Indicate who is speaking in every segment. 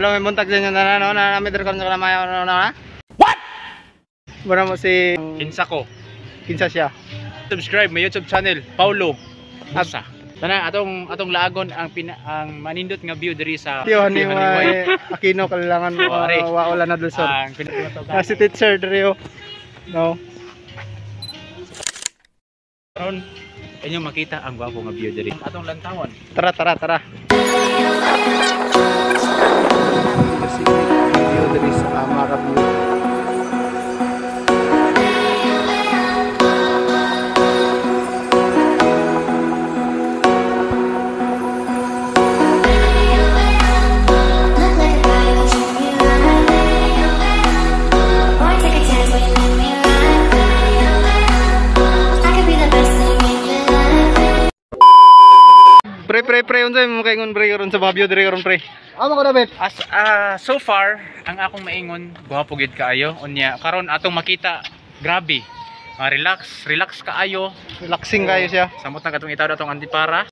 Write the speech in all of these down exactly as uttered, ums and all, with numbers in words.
Speaker 1: Hello, may buntag sa inyo na ano, na namin dito sa kalamayan ano na. What? Bara mo si
Speaker 2: Kinsa ko.
Speaker 1: Kinsa siya.
Speaker 2: Subscribe my YouTube channel, Paulo Musa. Tana atong atong laagon ang pina, ang manindot nga view diri sa
Speaker 1: Tiyo ni May Aquino kailangan mo
Speaker 2: Oh, are.
Speaker 1: wa wala na dulsor.
Speaker 2: ang
Speaker 1: Ah, si teacher diri oh. No.
Speaker 2: karon inyo makita ang gwapo nga view diri. Atong lantawon.
Speaker 1: Tara tara tara. Kasi video diri sa Amara View. Pre pre pre unsay mo kay ngon pre karon sa mga view diri karon pre? Amo ko David.
Speaker 2: As uh, so far ang akong maingon gwapo gid kaayo unya karon atong makita grabe. Uh, relax, relax kaayo.
Speaker 1: Relaxing kayo siya.
Speaker 2: Samot na katong itaw atong antipara.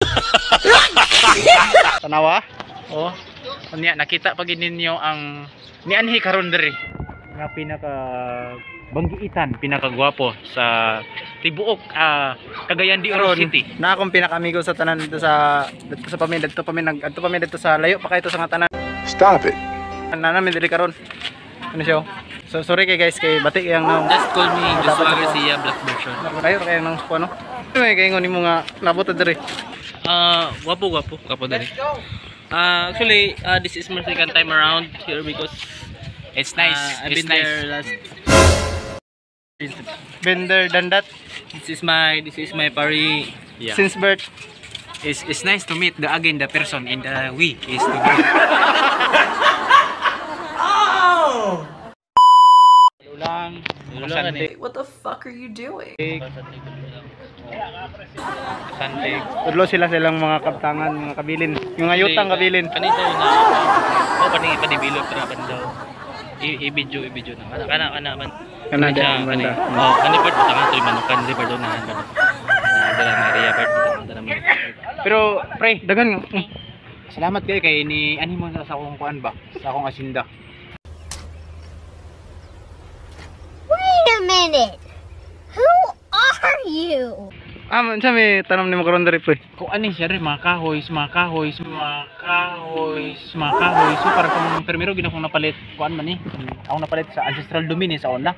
Speaker 1: Tanawa.
Speaker 2: Oh. Unya nakita pa gid ninyo ang nianhi karon diri nga pinaka banggiitan pinakagwapo sa tibuok uh, Cagayan de Oro City.
Speaker 1: Na akong pinaka-amigo sa tanan dito sa dito sa pamin dito pamin nag adto pamin dito sa layo pa kay ito sa nga tanan.
Speaker 3: Stop it.
Speaker 1: Na namin diri karon. Ano siya? So sorry kay guys kay bati yang nang
Speaker 2: Just call me Joshua Garcia Black version.
Speaker 1: Kayo kay nang ano? May kay ngon nimo nga nabot diri.
Speaker 4: Uh, wapo wapo kapo dari. Uh, actually, uh, this is my second time around here because
Speaker 2: It's nice.
Speaker 4: uh, I've
Speaker 2: It's
Speaker 4: been
Speaker 2: nice.
Speaker 4: there last.
Speaker 1: Bender than that
Speaker 4: This is my this is my pari. Yeah.
Speaker 1: since birth.
Speaker 2: It's, it's nice to meet the again the person and the we is to be. Ulang,
Speaker 4: Ulangan eh.
Speaker 5: What the fuck are you doing?
Speaker 2: Sunday.
Speaker 1: Tudlo sila silang mga kaptangan, mga kabilin. Yung ayutang kabilin.
Speaker 4: Kanito na. Oh, kani panibilog tra kan daw. I-video i-video na. Kana kana kana man.
Speaker 1: Kana
Speaker 4: Kani
Speaker 1: din
Speaker 4: siya,
Speaker 1: ang
Speaker 4: kani.
Speaker 1: banda.
Speaker 4: Oh, kani part tangan to manukan di part na. Na dala na area part tangan na.
Speaker 1: Pero pre, dagan nga. Mm.
Speaker 2: Salamat kayo kay ni ani mo sa akong kuan ba? Sa akong asinda.
Speaker 6: Wait a minute. Who are you?
Speaker 1: Ah, man sa may tanong nimo karon diri pre.
Speaker 2: Kung ani siya rin mga kahoy, mga kahoy, mga kahoy, mga kahoy. So para kung primero gina kong napalit kuan man ni. Ako napalit sa ancestral domain eh, sa una.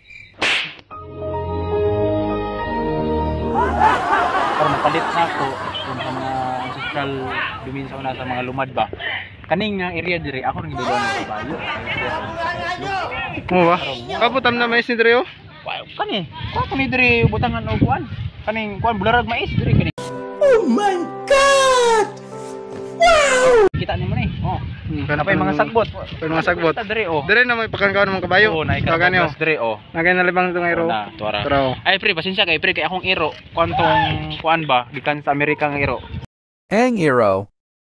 Speaker 2: Para napalit na ako kung sa mga ancestral domain sa una sa mga lumad ba. Kaning nga area diri ako rin gidulo ng kabayo.
Speaker 1: Mo ba? Kaputam na mais ni diri oh.
Speaker 2: Wow, kani. Kuan kani diri butangan og kuan. Kaning kuan bularag mais diri kani.
Speaker 5: Oh my god! Wow!
Speaker 2: Kita nimo ni. Oh.
Speaker 1: Hmm,
Speaker 2: Apa yung mga sagbot?
Speaker 1: Pero mga sagbot.
Speaker 2: Kita diri oh.
Speaker 1: Diri na may pakangkaw ng mga kabayo.
Speaker 2: Oh, naika
Speaker 1: Kagani oh.
Speaker 2: diri oh.
Speaker 1: Nagay na libang itong iro.
Speaker 2: Na, tuwara.
Speaker 1: Pero
Speaker 2: Ay pre, pasensya kay pre kay akong iro. Kuantong kuan ba? Gikan sa Amerika nga iro.
Speaker 3: Ang Iro.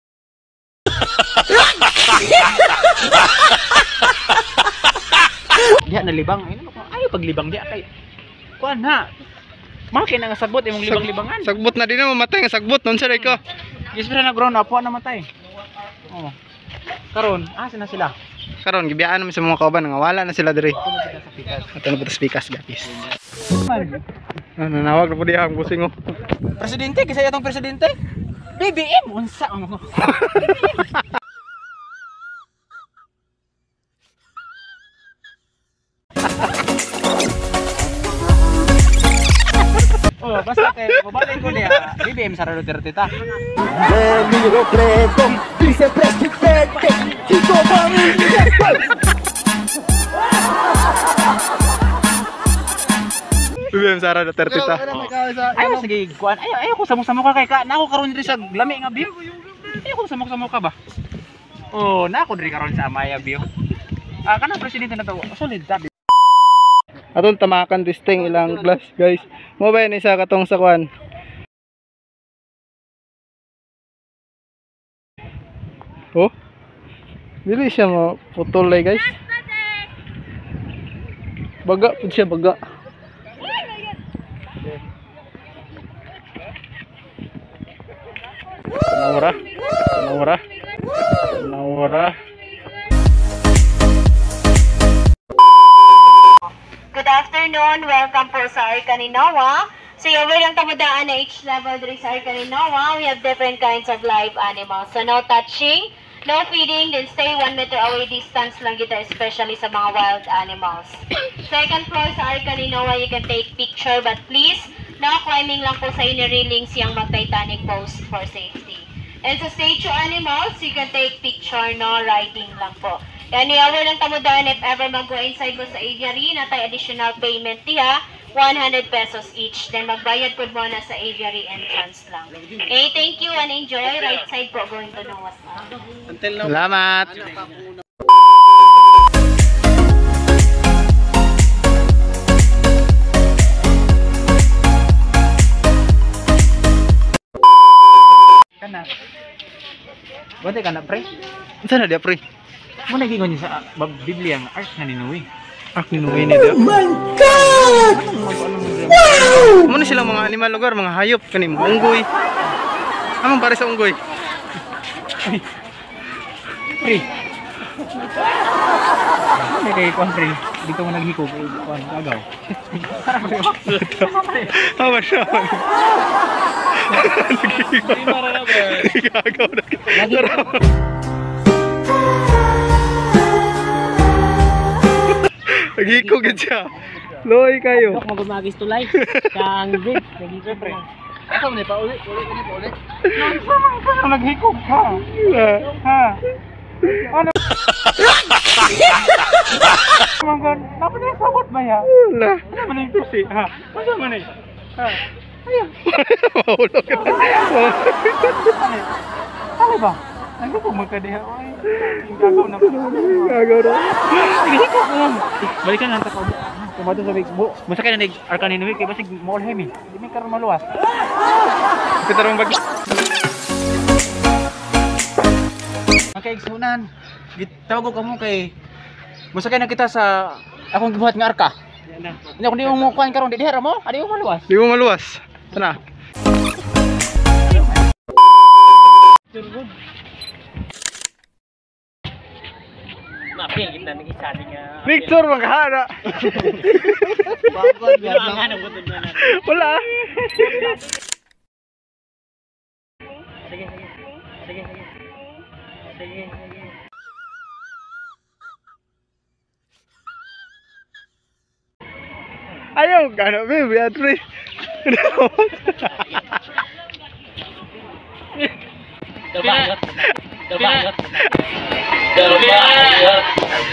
Speaker 2: Diha na libang. Ay ano ko ayo paglibang diha kay. Kuan ha. Maki na nga sagbot imong libang-libangan.
Speaker 1: sagbot na din na mamatay nga sagbot non sa ko.
Speaker 2: Yes pre na grown up wa namatay. Oh. Karon, asa na sila?
Speaker 1: Karon gibiyaan naman sa mga kauban nga wala na sila diri. Ato na putas pikas guys. Ano nawag na po diha ang busing oh.
Speaker 2: Presidente kisay atong presidente? B B M unsa mo? Oh, basta kay babalik ko niya. B B M Sara Duterte ta.
Speaker 1: B B M Sara Duterte ta.
Speaker 2: Ay sige, kuan. Ayo, ayo ko samok-samok ka kay ka. Na ako karon diri sa lami nga view. Ayo ko samok-samok ka ba? Oh, na ako diri karon sa Amaya view. Ah, kanang presidente na to. Solid ta.
Speaker 1: Atong tamakan disting ilang glass guys. Mo ba yan isa katong sa kuan? Oh. Dili siya mo putol guys. Baga pud siya baga. Naura. Naura. Naura.
Speaker 7: afternoon. Welcome po sa Arcaninoa. So, yung lang tamudaan na each level diri sa Arcaninoa, we have different kinds of live animals. So, no touching, no feeding, then stay one meter away distance lang kita, especially sa mga wild animals. Second floor sa Arcaninoa, you can take picture, but please, no climbing lang po sa inner railings yung mag-Titanic pose for safety. And sa statue animals, you can take picture, no riding lang po. Yan, i-hour lang tamudaan if ever mag-go inside mo sa aviary, na tayo additional payment diha, one hundred pesos each. Then magbayad po muna sa aviary entrance lang. Okay, thank you and enjoy. Right side po going to Noah's Ark.
Speaker 1: Salamat.
Speaker 2: Kana. Bote kana pre.
Speaker 1: Saan na dia, pre?
Speaker 2: Mo nagingon niya sa uh, Biblia ang ark na ninuwi.
Speaker 1: Ark ni Noe ni dia.
Speaker 5: Oh my God!
Speaker 1: Wow! Muna silang mga animal lugar, mga hayop kani mga unggoy. Among pare sa unggoy.
Speaker 2: Pre. Ano kay kon pre? Dito mo naghikog kon agaw.
Speaker 1: Hawa siya. Gagaw na. Nagiko gid siya. Loy kayo.
Speaker 4: Ako magumagis tulay. Kang big, nagiging pre.
Speaker 2: Ako ni pa uli, uli ni pa uli. Ano naghikog ka? Ha. Ano? Manggon, napa na sabot ba ya?
Speaker 1: Lah.
Speaker 2: Ano man yung tusi, ha? Ano man eh? Ha?
Speaker 1: Mahulog ka.
Speaker 2: Ano ba? Ano po magkadiha? Ay, gagaw na pa.
Speaker 1: Gagaw na.
Speaker 2: Sige, ko lang. Balikan lang ta ko. Kumato sa big bo. Musa kay na Arcaninoa kay basig mall hemi. Di mi karon maluwas.
Speaker 1: Kita rong bagi.
Speaker 2: Kay igsunan. Gitawag ko mo kay musa kay na kita sa akong gibuhat nga arka. Hindi ako di mo kuan karon di diha mo. Adi mo maluwas.
Speaker 1: Di mo maluwas. Sana.
Speaker 4: Mapil kita nang isa nga.
Speaker 1: Victor maghana.
Speaker 4: Bagod nga ang hanap butod na.
Speaker 1: Wala.
Speaker 4: Sige, sige. Sige, sige. Sige, sige.
Speaker 1: Ayaw gana be Beatrice.
Speaker 4: Dabayot. Dabayot. Dabayot.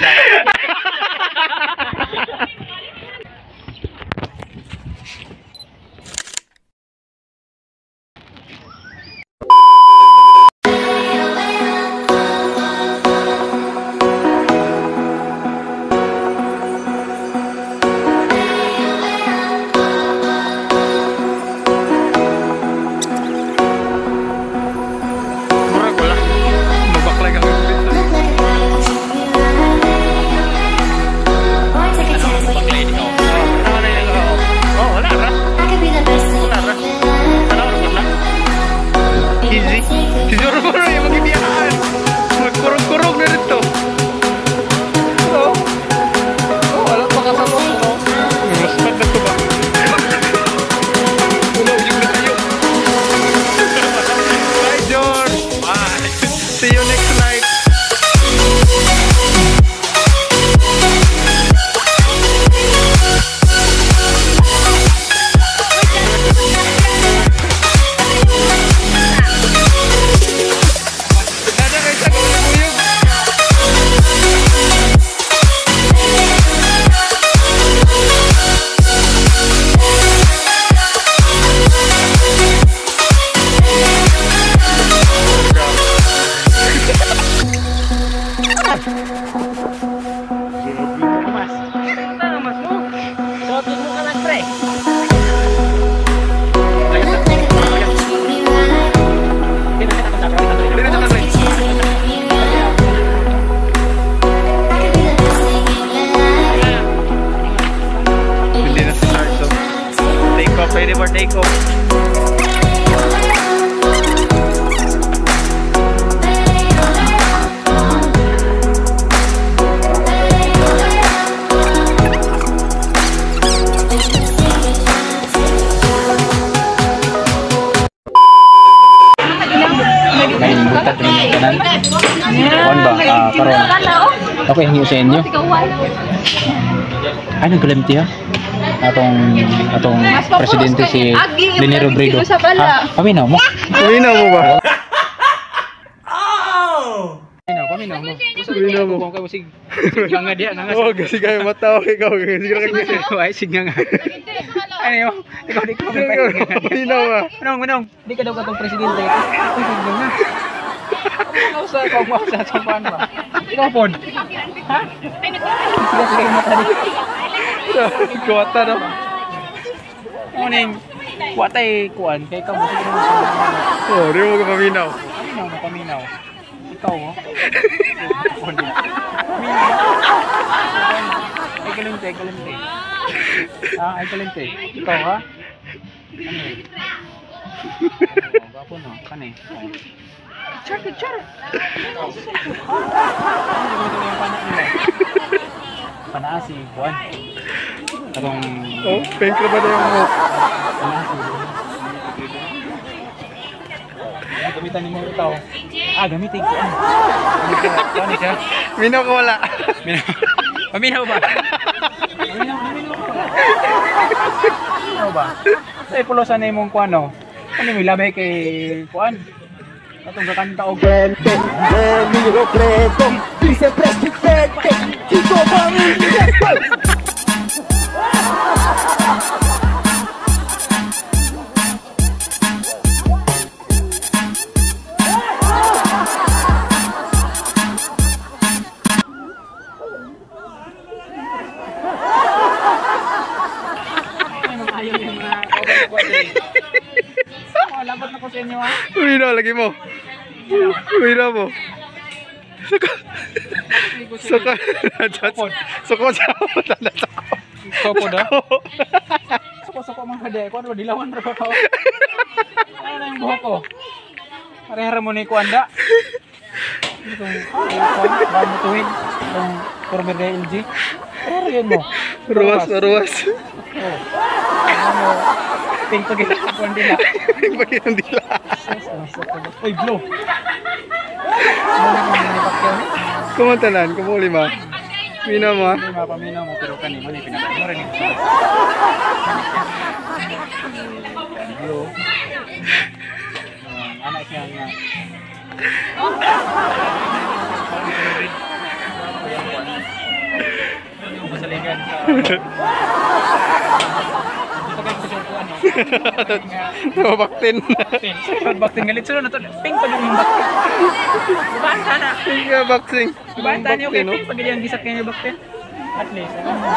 Speaker 1: Ready for takeoff.
Speaker 2: karon. Okay, hingi sa inyo. Ay, nagkalimti ha? Atong atong presidente si Leni Robredo. Ha? Paminaw mo?
Speaker 1: Paminaw mo ba?
Speaker 2: Paminaw, paminaw mo.
Speaker 1: Paminaw mo.
Speaker 2: Kung kayo sig sigla nga diya nga.
Speaker 1: Oo, kasi kayo matawa kay ikaw. Sige na kayo.
Speaker 2: Ay, sigla nga. Ano yun? Ikaw di ka
Speaker 1: Paminaw ba?
Speaker 2: Manong, manong, di ka daw katong presidente. Ay, sigla nga. Ikaw sa ikaw mo sa sampaan ba? Ikaw po. Ha? Sige, sige, mata di.
Speaker 1: Kuwata no?
Speaker 2: Morning. Kuwatay kuan kay ka mo sige mo.
Speaker 1: Oo, di mo ka paminaw.
Speaker 2: Paminaw na paminaw. Ikaw oh. Ay kalente, ay kalente. Ah, ay kalente. Ikaw ha? Ano? Oh, gapo no, kani. Char, char. Panaa si kuan. Atong
Speaker 1: Oh, pink na ba na yung mo?
Speaker 2: gamitan ni mo ikaw. Ah, gamitin ko. Ano siya?
Speaker 1: Minaw ko wala.
Speaker 2: Minaw. Paminaw ba? Paminaw, paminaw ba? Paminaw ba? Ay, pulosan na yung kuan, no? Ano mo, ilabay kay kuan? Atong kakanta o
Speaker 5: Frente, amigo preto, dice presidente, Chico familia.
Speaker 2: ayaw yung mga kuan eh. Oh, labot na ko sa inyo ha.
Speaker 1: Minaw lagi mo. Minaw mo. Suka. Suka. Suka sa tanda suka.
Speaker 2: Sopo da? Suko-suko mga kade. Kuan ba dilawan ra ka? Ano na yung buhok ko? Pare-hara mo ni kuan da. Itong kuan ba mo tuwid? Itong Corber de L G. Pare-hara mo.
Speaker 1: Ruwas, ruwas.
Speaker 2: Oh. Ano? Pink pag kuan dila.
Speaker 1: Pink pag dila.
Speaker 2: Oy, blow.
Speaker 1: Kumantanan, kumuli ma. Minaw mo ha?
Speaker 2: Hindi mapaminaw mo pero kanina ni pinakain mo rin yung hello. Anak siya nga. Masaligan sa
Speaker 1: Baktin.
Speaker 2: baktin galit sunod na to. Pink pag yung baktin. Dibahan sana.
Speaker 1: Pink nga boxing.
Speaker 2: Dibahan sana yung pink pag yung gisat kayo yung baktin. At least.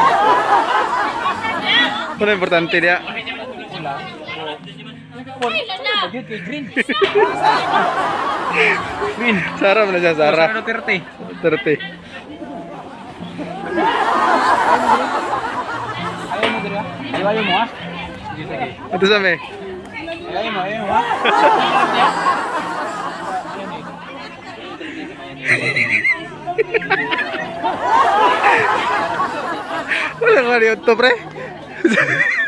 Speaker 1: Ano importante niya?
Speaker 2: Wala. Bagyo kay green. Green.
Speaker 1: Sara mo na siya, Sara.
Speaker 2: Sara Duterte.
Speaker 1: Duterte.
Speaker 2: Ayaw mo dira? Ayaw ayaw mo ha? Sige sige.
Speaker 1: Ito sa me.
Speaker 2: Ayaw mo ayaw mo ha?
Speaker 1: Wala ka na yun to, pre.